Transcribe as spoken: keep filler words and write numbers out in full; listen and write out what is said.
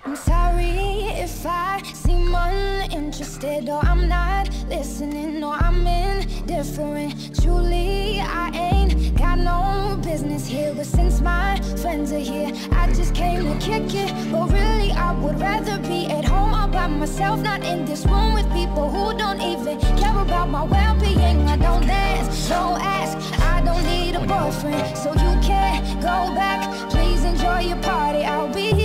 I'm sorry if I seem uninterested, or I'm not listening, or I'm indifferent. Truly, I ain't got no business here, but since my friends are here, I just came to kick it. But really, I would rather be at home all by myself, not in this room with people who don't even care about my well-being. I don't dance, don't ask, I don't need a boyfriend, so you can't go back. Please enjoy your party, I'll be here.